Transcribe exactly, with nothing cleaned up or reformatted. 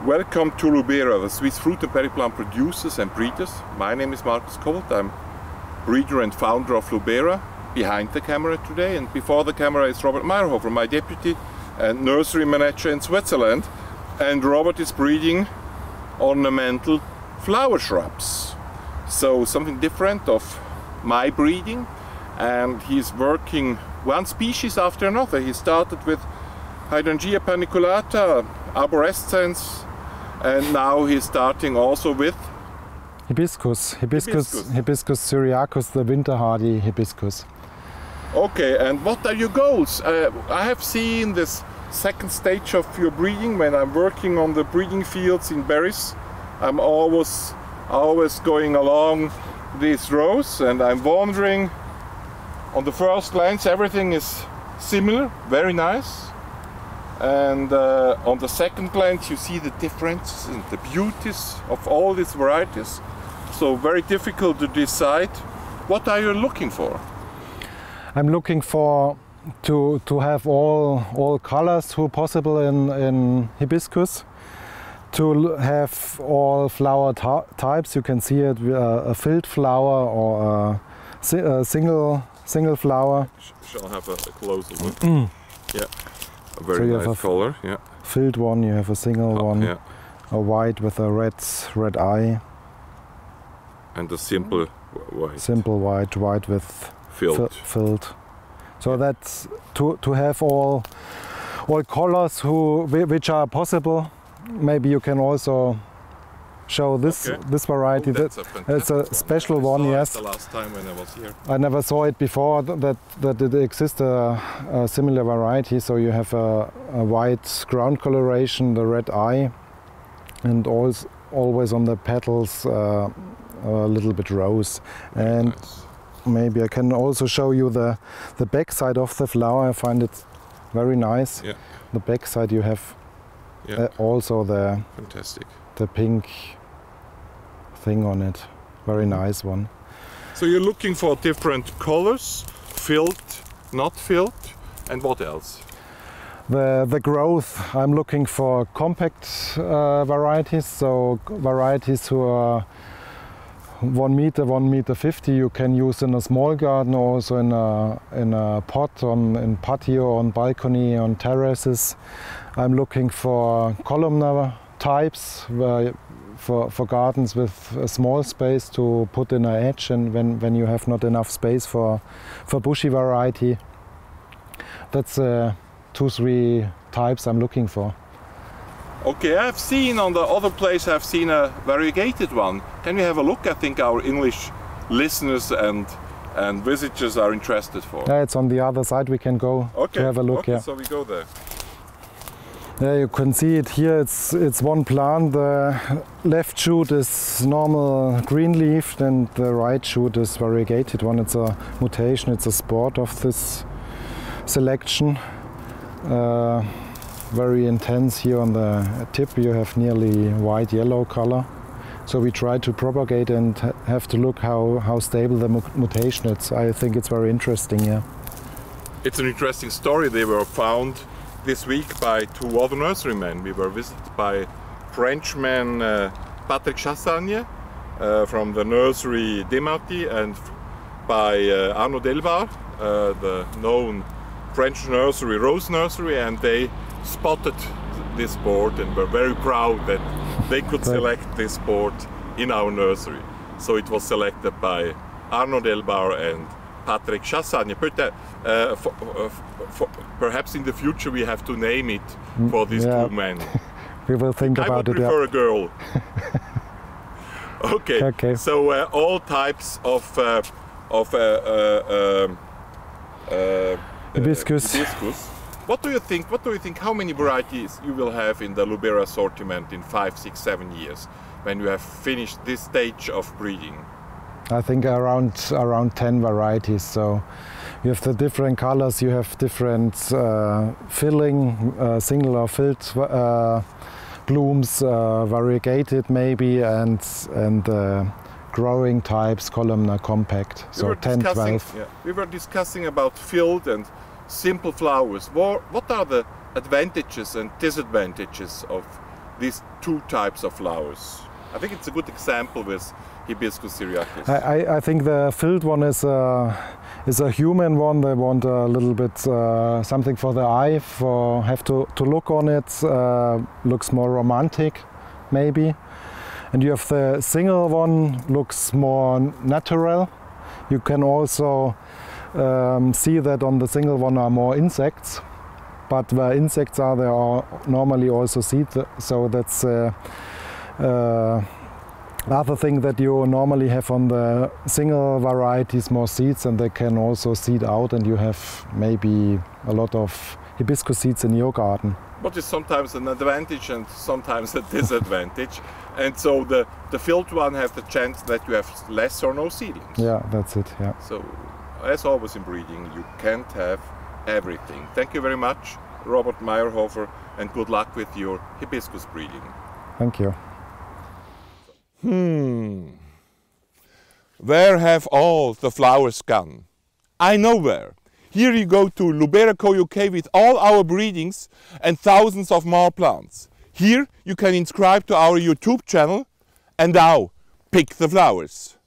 Welcome to Lubera, the Swiss fruit and berry plant producers and breeders. My name is Markus Kobold. I'm breeder and founder of Lubera, behind the camera today, and before the camera is Robert Meyerhofer, my deputy and nursery manager in Switzerland. And Robert is breeding ornamental flower shrubs. So something different of my breeding, and he's working one species after another. He started with Hydrangea paniculata, arborescens, and now he's starting also with hibiscus, hibiscus, hibiscus, hibiscus syriacus, the winter hardy hibiscus. Okay, and what are your goals? Uh, I have seen this second stage of your breeding when I'm working on the breeding fields in berries. I'm always, always going along these rows, and I'm wondering, on the first glance everything is similar, very nice. And uh, on the second glance you see the differences and the beauties of all these varieties. So very difficult to decide. What are you looking for? I'm looking for to to have all all colors who possible in in hibiscus. To have all flower types. You can see it uh, a filled flower or a, si a single single flower. Shall have a, a closer look. Mm. Yeah. A very so nice color, yeah. Filled one, you have a single oh, one, yeah. A white with a red red eye. And a simple white. Simple white, white with filled. filled. So yeah. That's to to have all all colors who which are possible. Maybe you can also show this okay. this variety. Oh, that's that, a it's a one. special I one, saw yes. It the last time when I was here. I never saw it before that that it exists a, a similar variety. So you have a, a white ground coloration, the red eye, and always always on the petals uh, a little bit rose. Very and nice. Maybe I can also show you the the back side of the flower. I find it very nice. Yeah. The back side you have yeah. uh, also the fantastic the pink thing on it. Very nice one. So you're looking for different colors, filled, not filled, and what else? The the growth. I'm looking for compact uh, varieties. So varieties who are one meter, one meter fifty. You can use in a small garden, also in a in a pot, on in patio, on balcony, on terraces. I'm looking for columnar types where For, for gardens with a small space to put in an edge, and when, when you have not enough space for, for bushy variety. That's uh, two, three types I'm looking for. Okay, I've seen on the other place, I've seen a variegated one. Can we have a look? I think our English listeners and and visitors are interested for. Yeah, it's on the other side. We can go okay. to have a look. Okay, yeah. so we go there. Yeah, you can see it here. It's it's one plant. The left shoot is normal green leafed, and the right shoot is variegated one. It's a mutation. It's a sport of this selection. Uh, very intense here on the tip. You have nearly white yellow color. So we try to propagate and have to look how how stable the mutation is. I think it's very interesting. Yeah. It's an interesting story. They were found this week by two other nurserymen. We were visited by Frenchman uh, Patrick Chassagne uh, from the nursery Demarty, and by uh, Arnaud Delbar, uh, the known French nursery, Rose Nursery, and they spotted this board and were very proud that they could select this board in our nursery. So it was selected by Arnaud Delbar and Patrick Chassagne. But, uh, uh, for, uh, for, perhaps in the future we have to name it for these yeah. two men. We will think I about would it. prefer Yeah. a girl. okay. okay. So uh, all types of uh, of uh, uh, uh, hibiscus. Uh, hibiscus. What do you think? What do you think? How many varieties you will have in the Lubera assortment in five, six, seven years when you have finished this stage of breeding? I think around around ten varieties. So you have the different colors. You have different uh, filling, uh, single or filled uh, blooms, uh, variegated maybe, and and uh, growing types, columnar, compact. So ten, twelve. Yeah, we were discussing about filled and simple flowers. What, what are the advantages and disadvantages of these two types of flowers? I think it's a good example with Hibiscus syriacus. I, I think the filled one is a, is a human one. They want a little bit uh, something for the eye, for have to, to look on it, uh, looks more romantic maybe. And you have the single one, looks more natural. You can also um, see that on the single one are more insects, but where insects are, there are normally also seeds, so that's uh, uh, other thing that you normally have on the single varieties, more seeds, and they can also seed out, and you have maybe a lot of hibiscus seeds in your garden. What is sometimes an advantage and sometimes a disadvantage, and so the, the filled one has the chance that you have less or no seedlings. Yeah, that's it, yeah. So, as always in breeding, you can't have everything. Thank you very much, Robert Meyerhofer, and good luck with your hibiscus breeding. Thank you. Hmm. Where have all the flowers gone? I know where. Here you go to Luberaco U K with all our breedings and thousands of more plants. Here you can subscribe to our YouTube channel and now pick the flowers.